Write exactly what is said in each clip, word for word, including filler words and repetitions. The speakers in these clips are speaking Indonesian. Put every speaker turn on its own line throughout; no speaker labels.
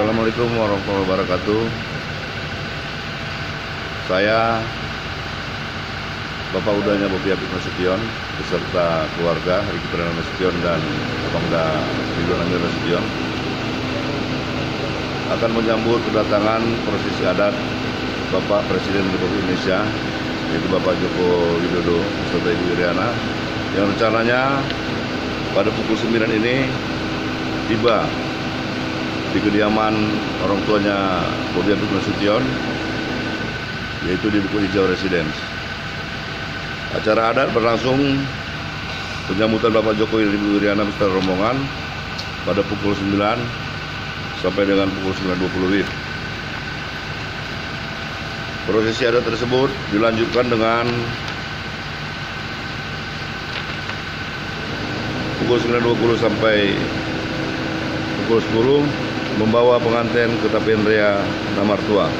Assalamualaikum warahmatullahi wabarakatuh. Saya Bapak Udanya Bobi Apik Nasution beserta keluarga Riki Perdana Nasution dan Bangda Ridwan Amir Nasution akan menyambut kedatangan prosesi adat Bapak Presiden Republik Indonesia, yaitu Bapak Joko Widodo beserta Ibu Iriana, yang rencananya pada pukul sembilan ini tiba di kediaman orang tuanya Bobi Apik Nasution, yaitu di Buku Hijau Residence. Acara adat berlangsung penyambutan Bapak Jokowi dan Ibu Iriana beserta rombongan pada pukul sembilan sampai dengan pukul sembilan dua puluh W I B. Prosesi adat tersebut dilanjutkan dengan pukul sembilan dua puluh sampai pukul sepuluh membawa pengantin ke Tapen Rea Namartua.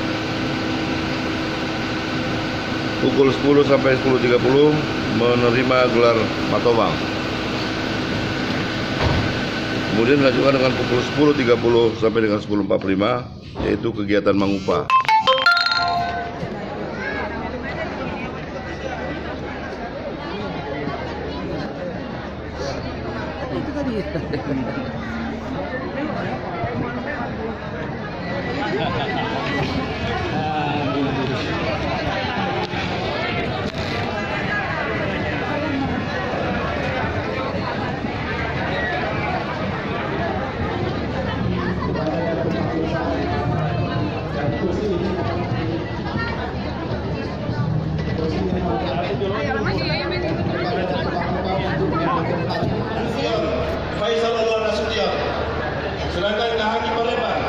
Pukul sepuluh sampai sepuluh tiga puluh menerima gelar matobang. Kemudian dilanjutkan dengan pukul sepuluh tiga puluh sampai dengan sepuluh empat puluh lima, yaitu kegiatan mangupah.
Itu tadi.
Faisal Nasution, sedangkan Kahaki Palembang